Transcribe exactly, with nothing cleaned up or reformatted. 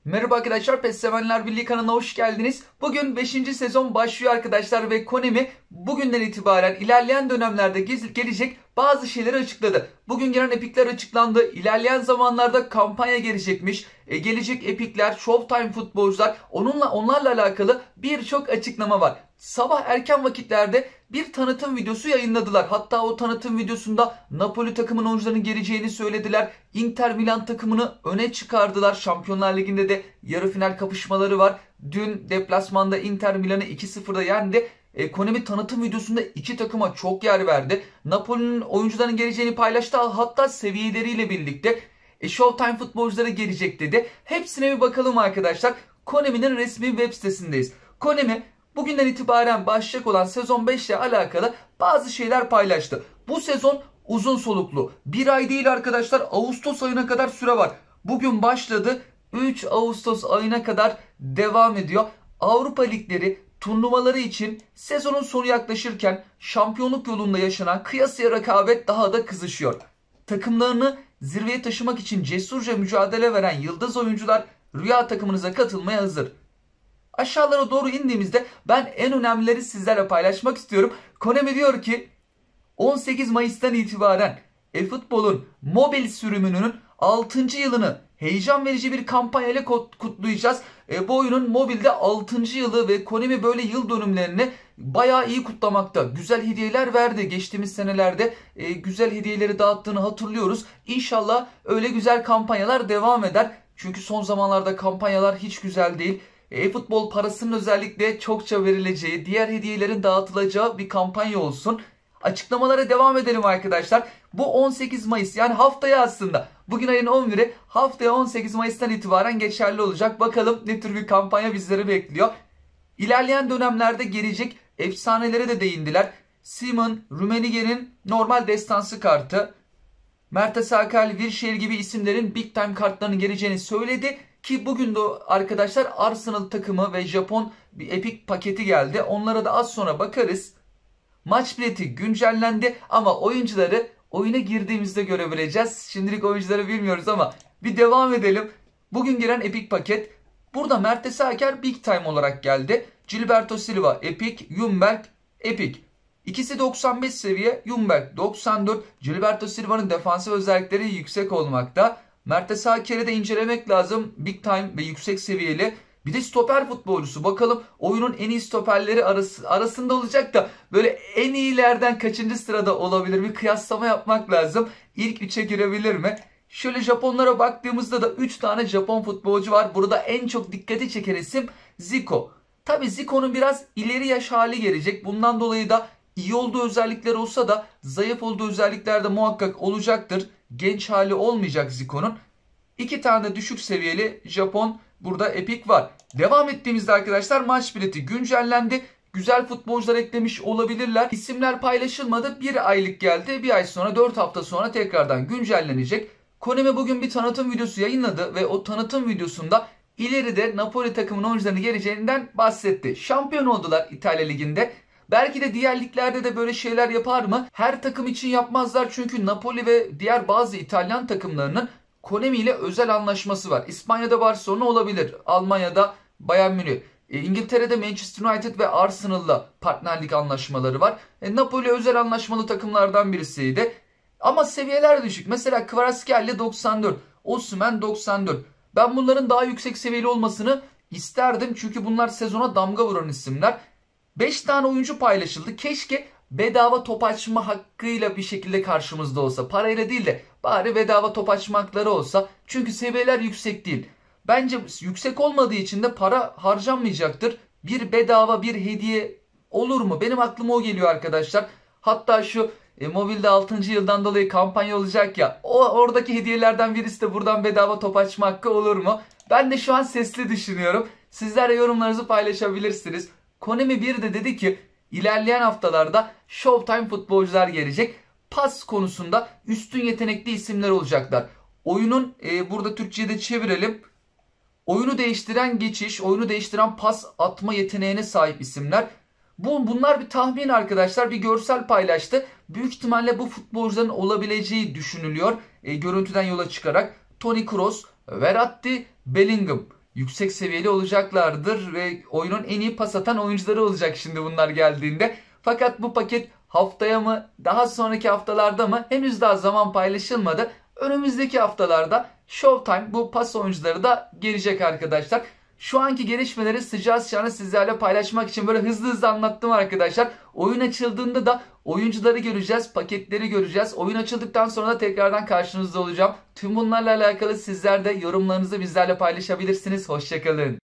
Merhaba arkadaşlar, PES Sevenler Birliği kanalına hoş geldiniz. Bugün beşinci sezon başlıyor arkadaşlar ve Konami bugünden itibaren ilerleyen dönemlerde gelecek bazı şeyleri açıkladı. Bugün gelen epikler açıklandı. İlerleyen zamanlarda kampanya gelecekmiş. E, gelecek epikler, Showtime futbolcular, onunla onlarla alakalı birçok açıklama var. Sabah erken vakitlerde bir tanıtım videosu yayınladılar. Hatta o tanıtım videosunda Napoli takımının oyuncularının geleceğini söylediler. Inter Milan takımını öne çıkardılar. Şampiyonlar Ligi'nde de yarı final kapışmaları var. Dün deplasmanda Inter Milan'ı iki sıfırda yendi. E, Konami tanıtım videosunda iki takıma çok yer verdi. Napoli'nin oyuncularının geleceğini paylaştı. Hatta seviyeleriyle birlikte e, Showtime futbolcuları gelecek dedi. Hepsine bir bakalım arkadaşlar. Konami'nin resmi web sitesindeyiz. Konami bugünden itibaren başlayacak olan sezon beş ile alakalı bazı şeyler paylaştı. Bu sezon uzun soluklu. Bir ay değil arkadaşlar, Ağustos ayına kadar süre var. Bugün başladı, üç Ağustos ayına kadar devam ediyor. Avrupa ligleri turnuvaları için sezonun sonu yaklaşırken şampiyonluk yolunda yaşanan kıyasıya rekabet daha da kızışıyor. Takımlarını zirveye taşımak için cesurca mücadele veren yıldız oyuncular rüya takımınıza katılmaya hazır. Aşağılara doğru indiğimizde ben en önemlileri sizlerle paylaşmak istiyorum. Konami diyor ki on sekiz Mayıs'tan itibaren eFootball'un mobil sürümünün altıncı yılını heyecan verici bir kampanyayla kutlayacağız. E, bu oyunun mobilde altıncı yılı ve Konami böyle yıl dönümlerini bayağı iyi kutlamakta. Güzel hediyeler verdi. Geçtiğimiz senelerde e, güzel hediyeleri dağıttığını hatırlıyoruz. İnşallah öyle güzel kampanyalar devam eder. Çünkü son zamanlarda kampanyalar hiç güzel değil. eFootball parasının özellikle çokça verileceği, diğer hediyelerin dağıtılacağı bir kampanya olsun. Açıklamalara devam edelim arkadaşlar. Bu on sekiz Mayıs, yani haftaya aslında. Bugün ayın on biri, haftaya on sekiz Mayıs'tan itibaren geçerli olacak. Bakalım ne tür bir kampanya bizleri bekliyor. İlerleyen dönemlerde gelecek efsanelere de değindiler. Simon, Rummenigge'nin normal destansı kartı, Mertes Hakel, Virşehir gibi isimlerin Big Time kartlarının geleceğini söyledi. Ki bugün de arkadaşlar Arsenal takımı ve Japon bir epik paketi geldi. Onlara da az sonra bakarız. Maç bileti güncellendi ama oyuncuları oyuna girdiğimizde görebileceğiz. Şimdilik oyuncuları bilmiyoruz ama bir devam edelim. Bugün giren epik paket. Burada Mertes Hakel Big Time olarak geldi. Gilberto Silva epik, Ljungberg epik. İkisi doksan beş seviye, Ljungberg doksan dört. Gilberto Silva'nın defansif özellikleri yüksek olmakta. Mertes Hakel'i de incelemek lazım. Big Time ve yüksek seviyeli. Bir de stoper futbolcusu. Bakalım oyunun en iyi stoperleri arası, arasında olacak da böyle en iyilerden kaçıncı sırada olabilir? Bir kıyaslama yapmak lazım. İlk üçe girebilir mi? Şöyle Japonlara baktığımızda da üç tane Japon futbolcu var. Burada en çok dikkati çeken isim Zico. Tabi Zico'nun biraz ileri yaş hali gelecek. Bundan dolayı da iyi olduğu özellikler olsa da zayıf olduğu özellikler de muhakkak olacaktır. Genç hali olmayacak Zico'nun. İki tane düşük seviyeli Japon burada epik var. Devam ettiğimizde arkadaşlar maç bileti güncellendi. Güzel futbolcular eklemiş olabilirler. İsimler paylaşılmadı. Bir aylık geldi. Bir ay sonra, dört hafta sonra tekrardan güncellenecek. Konami bugün bir tanıtım videosu yayınladı ve o tanıtım videosunda ileride Napoli takımının oyuncularının geleceğinden bahsetti. Şampiyon oldular İtalya Ligi'nde. Belki de diğer liglerde de böyle şeyler yapar mı? Her takım için yapmazlar çünkü Napoli ve diğer bazı İtalyan takımlarının Konami ile özel anlaşması var. İspanya'da Barcelona olabilir. Almanya'da Bayern Münih. E, İngiltere'de Manchester United ve Arsenal'la partnerlik anlaşmaları var. E, Napoli özel anlaşmalı takımlardan birisiydi. Ama seviyeler düşük. Mesela Kvaratskhelia doksan dört. Osimhen doksan dört. Ben bunların daha yüksek seviyeli olmasını isterdim. Çünkü bunlar sezona damga vuran isimler. beş tane oyuncu paylaşıldı. Keşke bedava top açma hakkıyla bir şekilde karşımızda olsa. Parayla değil de bari bedava top açma hakları olsa. Çünkü seviyeler yüksek değil. Bence yüksek olmadığı için de para harcanmayacaktır. Bir bedava bir hediye olur mu? Benim aklıma o geliyor arkadaşlar. Hatta şu e, mobilde altıncı yıldan dolayı kampanya olacak ya. O oradaki hediyelerden birisi de buradan bedava top açma hakkı olur mu? Ben de şu an sesli düşünüyorum. Sizler de yorumlarınızı paylaşabilirsiniz. Konami bir de dedi ki ilerleyen haftalarda Showtime futbolcular gelecek. Pas konusunda üstün yetenekli isimler olacaklar. Oyunun e, burada Türkçe'de çevirelim. Oyunu değiştiren geçiş, oyunu değiştiren pas atma yeteneğine sahip isimler. Bu, bunlar bir tahmin arkadaşlar. Bir görsel paylaştı. Büyük ihtimalle bu futbolcuların olabileceği düşünülüyor. E, görüntüden yola çıkarak. Toni Kroos, Verratti, Bellingham. yüksek seviyeli olacaklardır ve oyunun en iyi pas atan oyuncuları olacak şimdi bunlar geldiğinde. Fakat bu paket haftaya mı, daha sonraki haftalarda mı henüz daha zaman paylaşılmadı. Önümüzdeki haftalarda Showtime bu pas oyuncuları da gelecek arkadaşlar. Şu anki gelişmeleri sıcağı sıcağına sizlerle paylaşmak için böyle hızlı hızlı anlattım arkadaşlar. Oyun açıldığında da oyuncuları göreceğiz, paketleri göreceğiz. Oyun açıldıktan sonra da tekrardan karşınızda olacağım. Tüm bunlarla alakalı sizler de yorumlarınızı bizlerle paylaşabilirsiniz. Hoşçakalın.